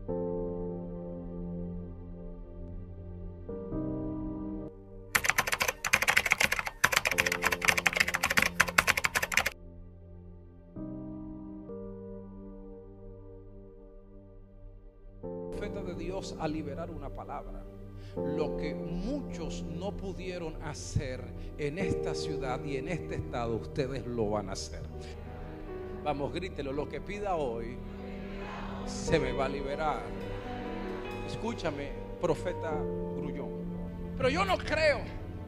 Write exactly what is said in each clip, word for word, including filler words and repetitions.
De Dios a liberar una palabra. Lo que muchos no pudieron hacer en esta ciudad y en este estado, ustedes lo van a hacer. Vamos, grítelo: lo que pida hoy se me va a liberar. Escúchame, profeta Grullón, pero yo no creo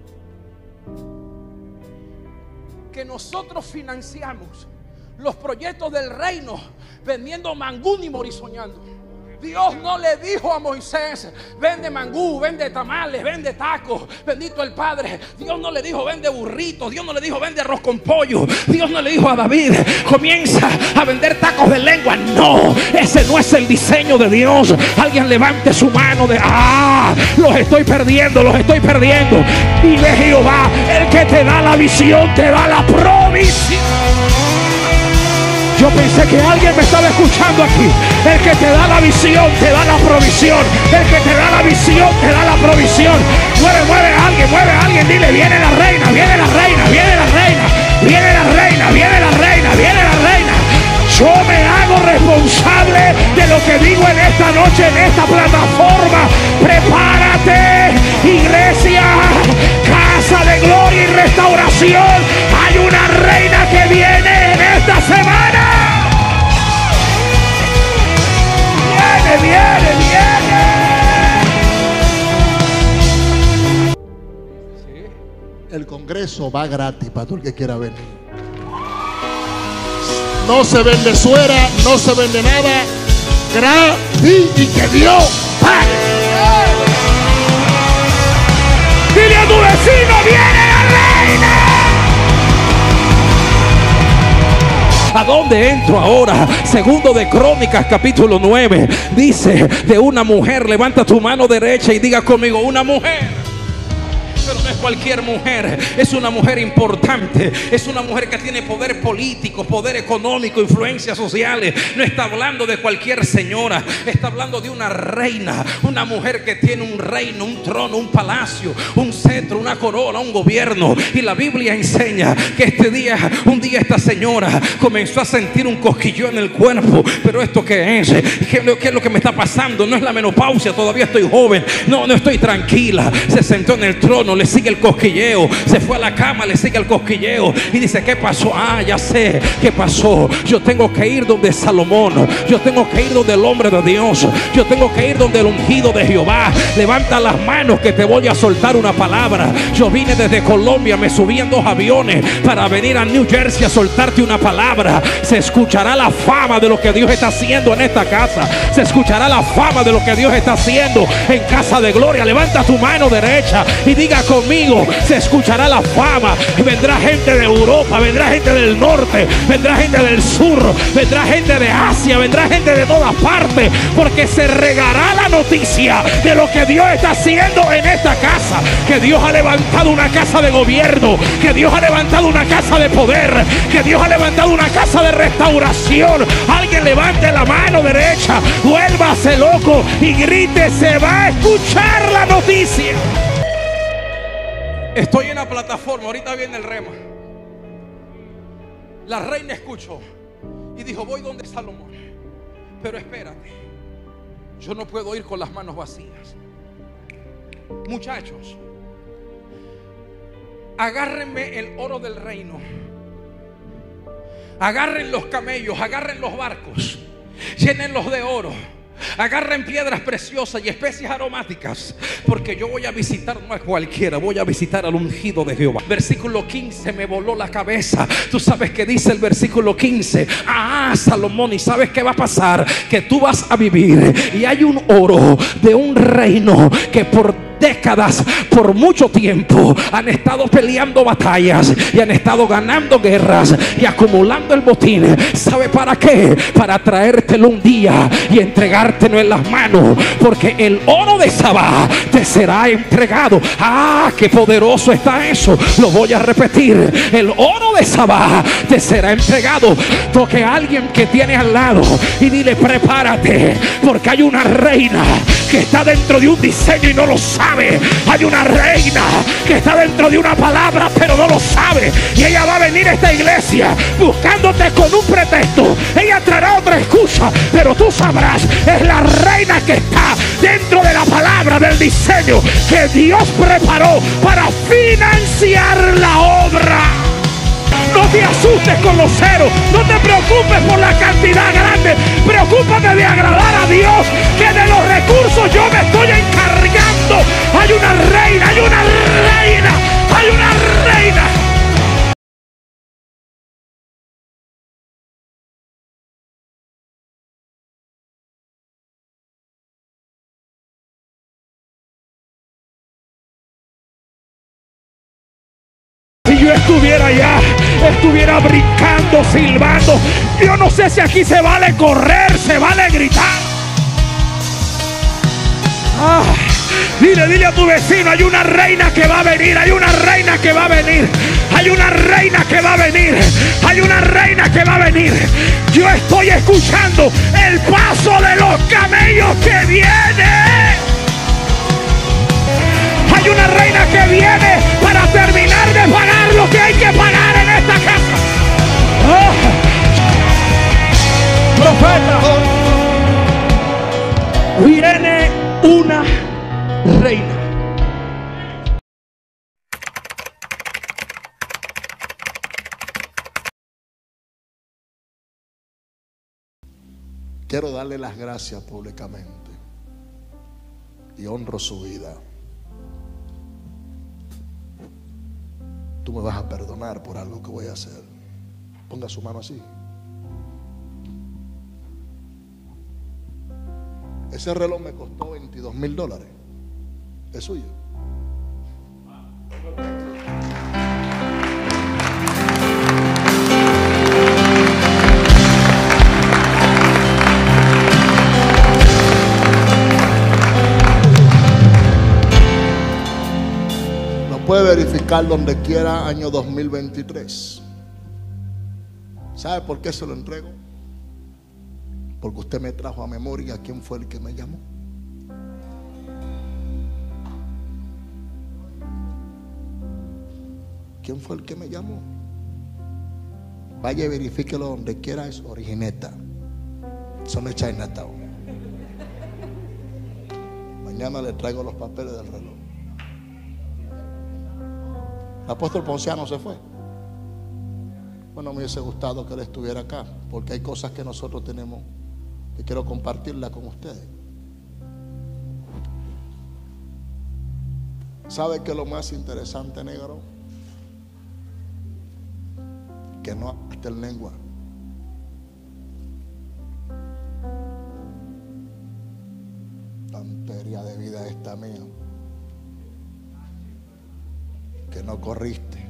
que nosotros financiamos los proyectos del reino vendiendo mangú ni morisoñando. Dios no le dijo a Moisés: vende mangú, vende tamales, vende tacos, bendito el Padre. Dios no le dijo: vende burritos. Dios no le dijo: vende arroz con pollo. Dios no le dijo a David: comienza a vender tacos de lengua. No, ese no es el diseño de Dios. Alguien levante su mano de: ah, los estoy perdiendo, los estoy perdiendo. Y de Jehová, el que te da la visión, te da la provisión. Yo pensé que alguien me estaba escuchando aquí. El que te da la visión, te da la provisión. El que te da la visión, te da la provisión. Mueve, mueve a alguien, mueve a alguien. Dile: viene la reina, viene la reina, viene la reina, viene la reina, viene la reina, viene la reina. Yo me hago responsable de lo que digo en esta noche, en esta plataforma. Prepárate, iglesia, casa de gloria y restauración. Hay una reina que viene en esta semana. Viene, viene, viene. Sí. El congreso va gratis para todo el que quiera venir. No se vende suera, no se vende nada. Gratis, y que Dios pague. Dile a tu vecino: viene la reina. ¿A dónde entro ahora? Segundo de Crónicas, capítulo nueve. Dice de una mujer. Levanta tu mano derecha y diga conmigo: una mujer. Pero no es cualquier mujer, es una mujer importante. Es una mujer que tiene poder político, poder económico, influencias sociales. No está hablando de cualquier señora, está hablando de una reina. Una mujer que tiene un reino, un trono, un palacio, un cetro, una corona, un gobierno. Y la Biblia enseña que este día, un día esta señora comenzó a sentir un cosquilleo en el cuerpo. Pero ¿esto qué es? ¿Qué, qué es lo que me está pasando? No es la menopausia, todavía estoy joven. No, no estoy tranquila. Se sentó en el trono, le sigue el cosquilleo. Se fue a la cama, le sigue el cosquilleo. Y dice: ¿qué pasó? Ah, ya sé qué pasó. Yo tengo que ir donde Salomón. Yo tengo que ir donde el hombre de Dios. Yo tengo que ir donde el ungido de Jehová. Levanta las manos que te voy a soltar una palabra. Yo vine desde Colombia, me subí en dos aviones para venir a New Jersey a soltarte una palabra. Se escuchará la fama de lo que Dios está haciendo en esta casa. Se escuchará la fama de lo que Dios está haciendo en Casa de Gloria. Levanta tu mano derecha y diga conmigo: se escuchará la fama. Vendrá gente de Europa, vendrá gente del norte, vendrá gente del sur, vendrá gente de Asia, vendrá gente de todas partes, porque se regará la noticia de lo que Dios está haciendo en esta casa. Que Dios ha levantado una casa de gobierno, que Dios ha levantado una casa de poder, que Dios ha levantado una casa de restauración. Alguien levante la mano derecha, vuélvase loco y grite: se va a escuchar la noticia. Estoy en la plataforma, ahorita viene el rema. La reina escuchó y dijo: voy donde Salomón. Pero espérate, yo no puedo ir con las manos vacías. Muchachos, agárrenme el oro del reino. Agarren los camellos, agarren los barcos, llénenlos de oro. Agarren piedras preciosas y especias aromáticas, porque yo voy a visitar no a cualquiera, voy a visitar al ungido de Jehová. Versículo quince me voló la cabeza. Tú sabes que dice el versículo quince: ah, Salomón, y sabes qué va a pasar, que tú vas a vivir y hay un oro de un reino que por décadas, por mucho tiempo, han estado peleando batallas y han estado ganando guerras y acumulando el botín. ¿Sabe para qué? Para traértelo un día y entregártelo en las manos, porque el oro de Sabá te será entregado. Ah, qué poderoso está eso. Lo voy a repetir: el oro de Sabá te será entregado. Toque a alguien que tiene al lado y dile: prepárate, porque hay una reina que está dentro de un diseño y no lo sabe. Hay una reina que está dentro de una palabra pero no lo sabe, y ella va a venir a esta iglesia buscándote con un pretexto. Ella traerá otra excusa, pero tú sabrás, es la reina que está dentro de la palabra, del diseño que Dios preparó para financiar la obra. No te asustes con los ceros, no te preocupes por la cantidad grande, preocúpate de agradar a Dios, que de los recursos yo me estoy encargando. Hay una reina, hay una reina, hay una reina. Si yo estuviera allá, estuviera brincando, silbando. Yo no sé si aquí se vale correr, se vale gritar. Ah, dile, dile a tu vecino: hay una reina que va a venir, hay una reina que va a venir, hay una reina que va a venir, hay una reina que va a venir. Yo estoy escuchando el paso de los camellos que viene. Hay una reina que viene para terminar de pagar lo que hay que pagar en esta casa. Oh. Profeta, viene una reina. Quiero darle las gracias públicamente y honro su vida. Tú me vas a perdonar por algo que voy a hacer. Ponga su mano así. Ese reloj me costó veintidós mil dólares. Es suyo. Puede verificar donde quiera, año dos mil veintitrés. ¿Sabe por qué se lo entrego? Porque usted me trajo a memoria quién fue el que me llamó. ¿Quién fue el que me llamó? Vaya y verifíquelo donde quiera, es Origineta. Eso no es Chinatown. Mañana le traigo los papeles del reloj. El apóstol Ponciano se fue. Bueno, me hubiese gustado que él estuviera acá, porque hay cosas que nosotros tenemos que quiero compartirla con ustedes. ¿Sabe qué es lo más interesante, negro? Que no hasta el lengua. Tontería de vida esta mía. Que no corriste.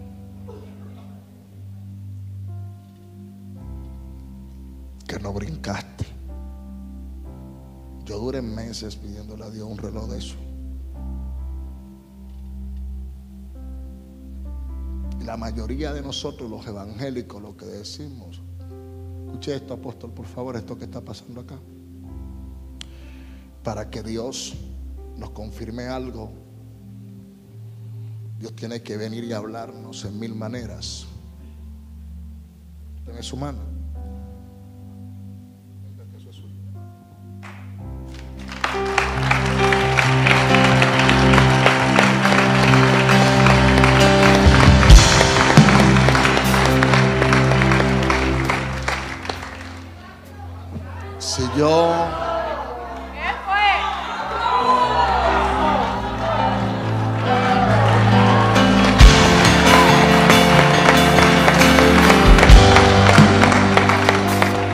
Que no brincaste. Yo duré meses pidiéndole a Dios un reloj de eso. Y la mayoría de nosotros, los evangélicos, lo que decimos, escuche esto, apóstol, por favor, esto que está pasando acá. Para que Dios nos confirme algo, Dios tiene que venir y hablarnos en mil maneras. Deme su mano. Si yo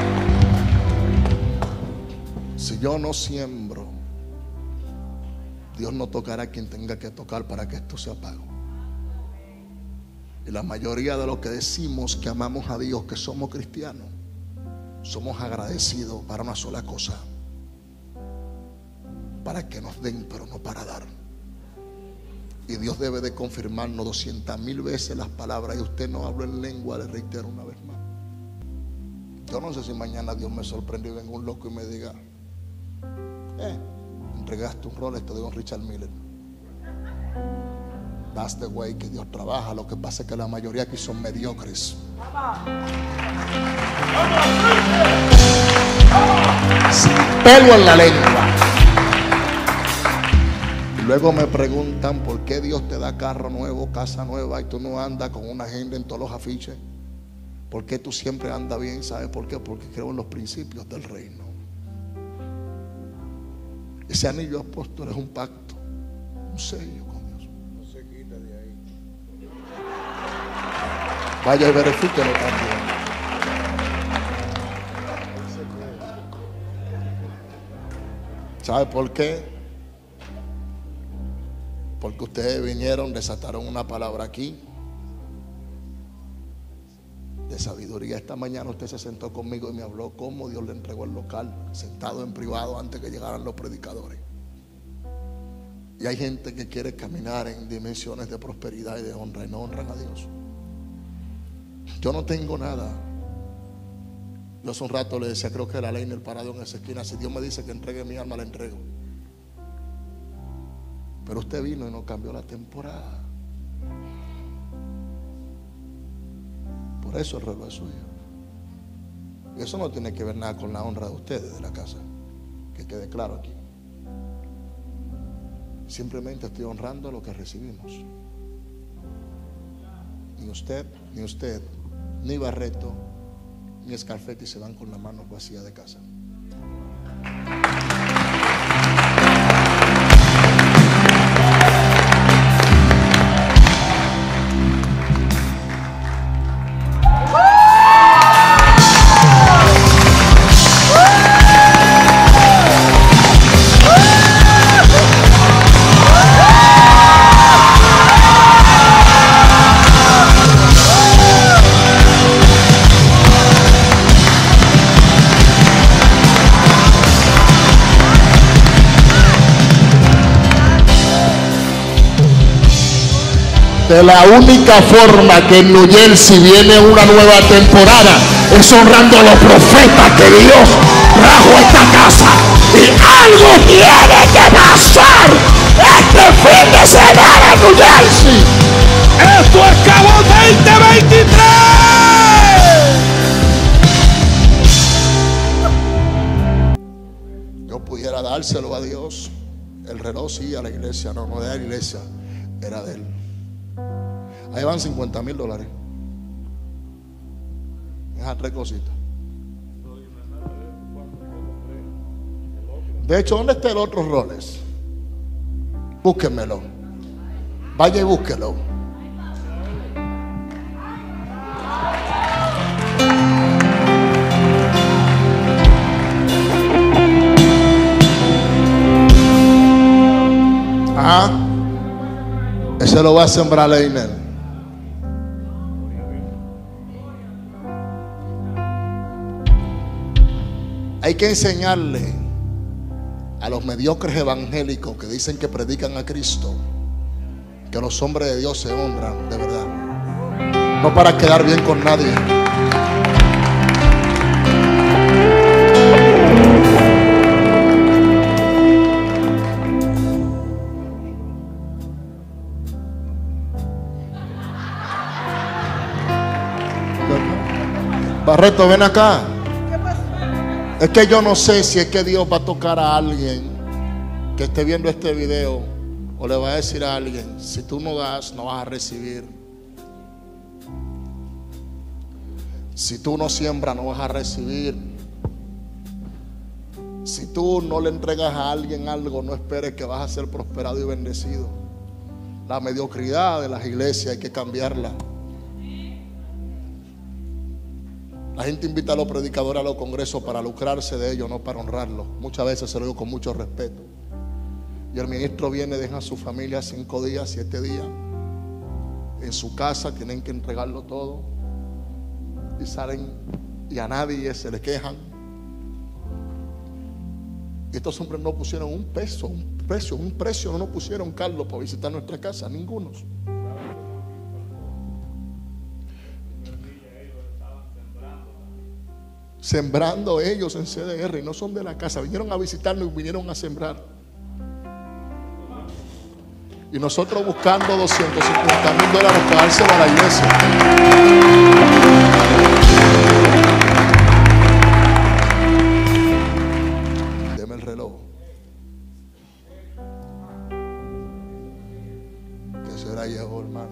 Si yo no siembro Dios no tocará a quien tenga que tocar para que esto se apague. Y la mayoría de los que decimos que amamos a Dios, que somos cristianos, somos agradecidos para una sola cosa: para que nos den, pero no para dar. Y Dios debe de confirmarnos doscientas mil veces las palabras. Y usted no habla en lengua, le reitero una vez más. Yo no sé si mañana Dios me sorprende y venga un loco y me diga: Eh, entregaste un rol, te doy un Richard Miller. That's the way que Dios trabaja. Lo que pasa es que la mayoría aquí son mediocres. Sin pelo en la lengua. Y luego me preguntan por qué Dios te da carro nuevo, casa nueva, y tú no andas con una agenda en todos los afiches. ¿Por qué tú siempre andas bien? ¿Sabes por qué? Porque creo en los principios del reino. Ese anillo apóstol es un pacto, un sello con Dios. No se quita de ahí. Vaya y verifíquelo también. ¿Sabe por qué? Porque ustedes vinieron, desataron una palabra aquí de sabiduría. Esta mañana usted se sentó conmigo y me habló cómo Dios le entregó el local, sentado en privado antes que llegaran los predicadores. Y hay gente que quiere caminar en dimensiones de prosperidad y de honra y no honran a Dios. Yo no tengo nada. Yo hace un rato le decía, creo que la ley en el parado en esa esquina: si Dios me dice que entregue mi alma, la entrego. Pero usted vino y no cambió la temporada. Por eso el reloj es suyo. Y eso no tiene que ver nada con la honra de ustedes de la casa, que quede claro aquí. Simplemente estoy honrando lo que recibimos. Ni usted, ni usted, ni Barreto, ni Scarfetti se van con las manos vacías de casa. De la única forma que en New Jersey viene una nueva temporada es honrando a los profetas que Dios trajo a esta casa. Y algo tiene que pasar este fin de semana en New Jersey. Esto acabó veinte veintitrés. Yo pudiera dárselo a Dios. El reloj sí, a la iglesia. No, no era de la iglesia, era de él. Ahí van cincuenta mil dólares. Esas tres cositas. De hecho, ¿dónde está el otro Rolex? Búsquenmelo. Vaya y búsquelo. Ah, ese lo va a sembrar Leiner. Hay que enseñarle a los mediocres evangélicos que dicen que predican a Cristo que los hombres de Dios se honran de verdad, no para quedar bien con nadie. Barreto, ven acá. Es que yo no sé si es que Dios va a tocar a alguien que esté viendo este video, o le va a decir a alguien: si tú no das, no vas a recibir. Si tú no siembras, no vas a recibir. Si tú no le entregas a alguien algo, no esperes que vas a ser prosperado y bendecido. La mediocridad de las iglesias hay que cambiarla. La gente invita a los predicadores a los congresos para lucrarse de ellos, no para honrarlos. Muchas veces se lo digo con mucho respeto. Y el ministro viene, deja a su familia cinco días, siete días en su casa, tienen que entregarlo todo. Y salen y a nadie se le quejan. Y estos hombres no pusieron un peso, un precio, un precio no nos pusieron, Carlos, para visitar nuestra casa, ninguno. Sembrando ellos en C D R, y no son de la casa, vinieron a visitarnos y vinieron a sembrar. Y nosotros buscando doscientos cincuenta mil dólares para dárselo a la iglesia. Deme el reloj. Que será llegó, hermano.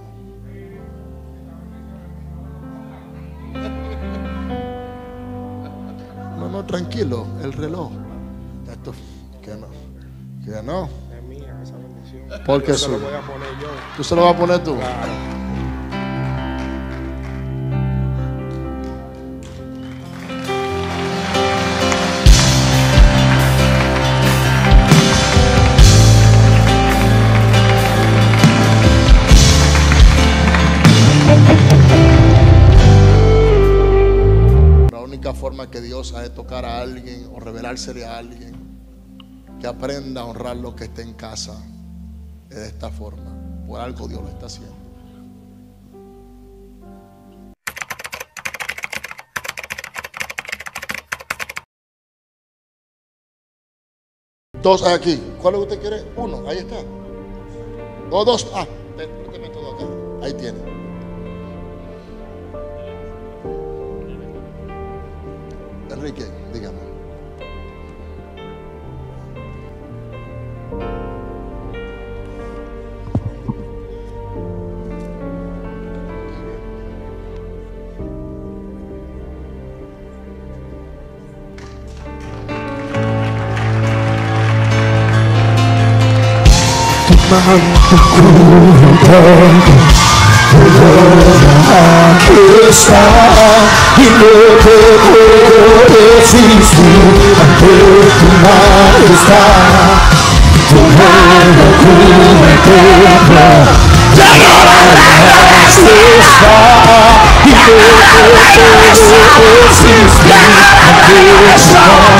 No, no, tranquilo, el reloj. Esto, que no, que no. Es mía esa bendición. Porque yo eso. se lo voy a poner yo. ¿Tú se lo vas a poner tú? Claro. La única forma que Dios ha de tocar a alguien o revelársele a alguien que aprenda a honrar lo que esté en casa es de esta forma. Por algo Dios lo está haciendo. Dos aquí. ¿Cuál usted quiere? Uno, ahí está. O dos. Ah, méteme todo acá. Ahí tiene. Enrique, dígame. Aquí está y no te puedo resistir ante tu majestad. Tu mano cubre templo, ya no está y no te puedo resistir ante tu majestad.